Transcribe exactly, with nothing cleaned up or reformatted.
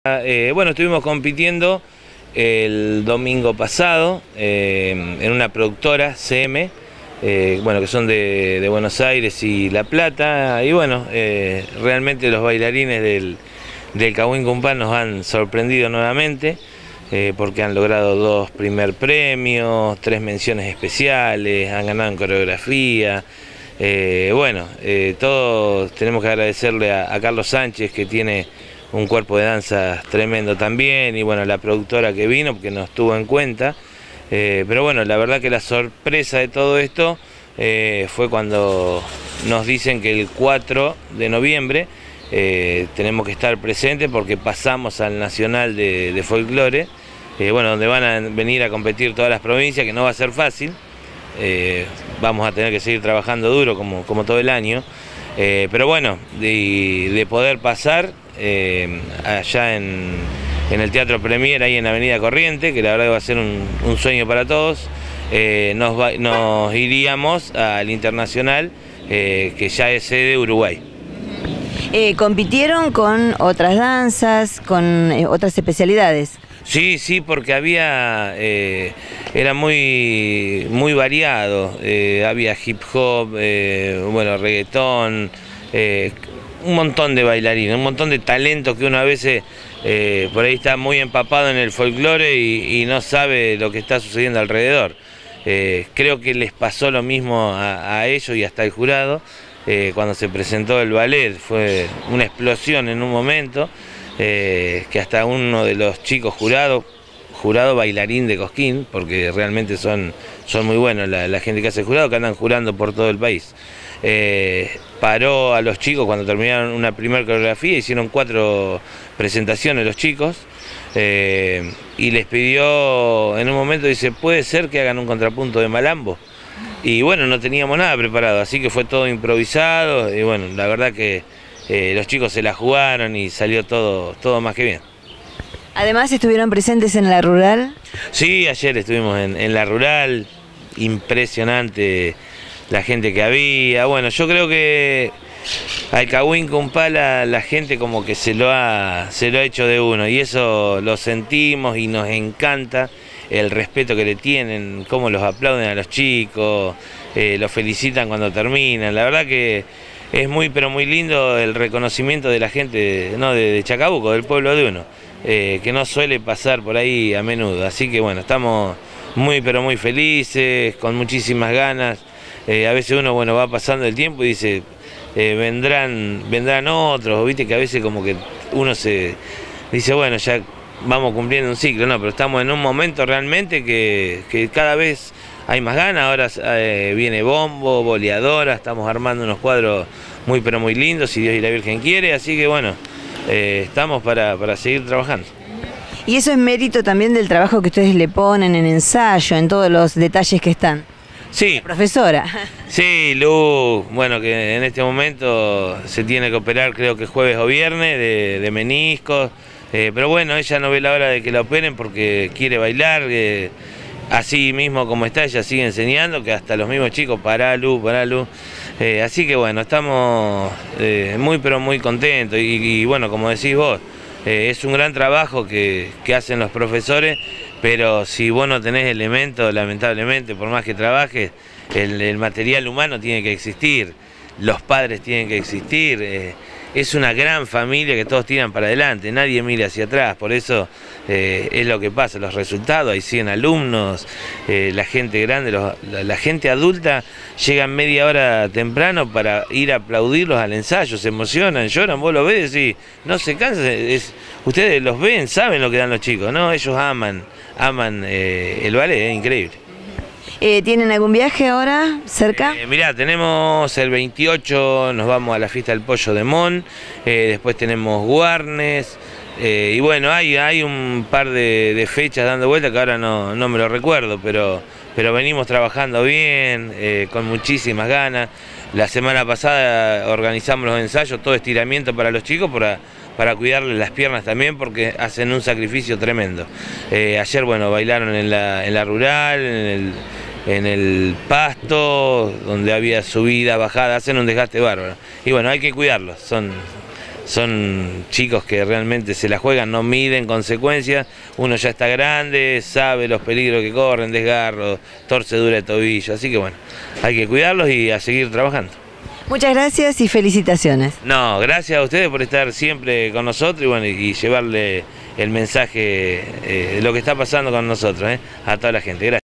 Eh, bueno, estuvimos compitiendo el domingo pasado eh, en una productora, C M, eh, bueno, que son de, de Buenos Aires y La Plata, y bueno, eh, realmente los bailarines del, del Cahuín Cumpá nos han sorprendido nuevamente, eh, porque han logrado dos primer premios, tres menciones especiales, han ganado en coreografía. Eh, bueno, eh, todos tenemos que agradecerle a, a Carlos Sánchez, que tiene un cuerpo de danza tremendo también, y bueno, la productora que vino, porque nos tuvo en cuenta. Eh, pero bueno, la verdad que la sorpresa de todo esto eh, fue cuando nos dicen que el cuatro de noviembre eh, tenemos que estar presentes porque pasamos al Nacional de, de Folclore, eh, bueno, donde van a venir a competir todas las provincias, que no va a ser fácil. Eh, vamos a tener que seguir trabajando duro como, como todo el año, eh, pero bueno, de, de poder pasar eh, allá en, en el Teatro Premier, ahí en Avenida Corriente, que la verdad va a ser un, un sueño para todos, eh, nos, va, nos iríamos al Internacional, eh, que ya es sede Uruguay. Eh, ¿Compitieron con otras danzas, con eh, otras especialidades? Sí, sí, porque había, eh, era muy, muy variado, eh, había hip hop, eh, bueno, reggaetón, eh, un montón de bailarines, un montón de talento que uno a veces eh, por ahí está muy empapado en el folclore y, y no sabe lo que está sucediendo alrededor. Eh, creo que les pasó lo mismo a, a ellos y hasta al jurado, eh, cuando se presentó el ballet, fue una explosión en un momento. Eh, que hasta uno de los chicos jurados, jurado bailarín de Cosquín, porque realmente son, son muy buenos la, la gente que hace jurado, que andan jurando por todo el país, eh, paró a los chicos cuando terminaron una primera coreografía, hicieron cuatro presentaciones los chicos, eh, y les pidió en un momento, dice, ¿puede ser que hagan un contrapunto de malambo? Y bueno, no teníamos nada preparado, así que fue todo improvisado, y bueno, la verdad que Eh, los chicos se la jugaron y salió todo, todo más que bien. Además, ¿estuvieron presentes en la rural? Sí, ayer estuvimos en, en la rural, impresionante la gente que había. Bueno, yo creo que al Cahuín Cumpá la, la gente como que se lo, ha, se lo ha hecho de uno, y eso lo sentimos y nos encanta el respeto que le tienen, cómo los aplauden a los chicos, eh, los felicitan cuando terminan. La verdad que es muy pero muy lindo el reconocimiento de la gente, no, de, de Chacabuco, del pueblo de uno, eh, que no suele pasar por ahí a menudo. Así que bueno, estamos muy pero muy felices, con muchísimas ganas. Eh, a veces uno bueno va pasando el tiempo y dice, eh, vendrán, vendrán otros, viste que a veces como que uno se dice, bueno, ya vamos cumpliendo un ciclo, no, pero estamos en un momento realmente que, que cada vez hay más ganas. Ahora eh, viene bombo, boleadora, estamos armando unos cuadros muy pero muy lindos, si Dios y la Virgen quiere, así que bueno, eh, estamos para, para seguir trabajando. Y eso es mérito también del trabajo que ustedes le ponen en ensayo, en todos los detalles que están. Sí. La profesora. Sí, Lu, bueno, que en este momento se tiene que operar, creo que jueves o viernes, de, de meniscos, eh, pero bueno, ella no ve la hora de que la operen porque quiere bailar. Eh, Así mismo como está, ella sigue enseñando, que hasta los mismos chicos, pará Lu, pará Lu. Eh, así que bueno, estamos eh, muy pero muy contentos y, y bueno, como decís vos, eh, es un gran trabajo que, que hacen los profesores, pero si vos no tenés elementos, lamentablemente, por más que trabajes, el, el material humano tiene que existir, los padres tienen que existir. Eh, Es una gran familia que todos tiran para adelante, nadie mira hacia atrás, por eso eh, es lo que pasa, los resultados, hay cien alumnos, eh, la gente grande, los, la, la gente adulta llegan media hora temprano para ir a aplaudirlos al ensayo, se emocionan, lloran, vos lo ves y no se cansan, es, ustedes los ven, saben lo que dan los chicos, ¿no? Ellos aman, aman eh, el ballet, es increíble. Eh, ¿Tienen algún viaje ahora cerca? Eh, mirá, tenemos el veintiocho, nos vamos a la fiesta del pollo de Mon, eh, después tenemos Guarnes, eh, y bueno, hay, hay un par de, de fechas dando vuelta que ahora no, no me lo recuerdo, pero, pero venimos trabajando bien, eh, con muchísimas ganas. La semana pasada organizamos los ensayos, todo estiramiento para los chicos, para, para cuidarles las piernas también, porque hacen un sacrificio tremendo. Eh, ayer, bueno, bailaron en la, en la rural, en el... en el pasto, donde había subida, bajada, hacen un desgaste bárbaro. Y bueno, hay que cuidarlos, son son chicos que realmente se la juegan, no miden consecuencias, uno ya está grande, sabe los peligros que corren, desgarro, torcedura de tobillo, así que bueno, hay que cuidarlos y a seguir trabajando. Muchas gracias y felicitaciones. No, gracias a ustedes por estar siempre con nosotros y, bueno, y llevarle el mensaje eh, de lo que está pasando con nosotros, eh, a toda la gente. Gracias.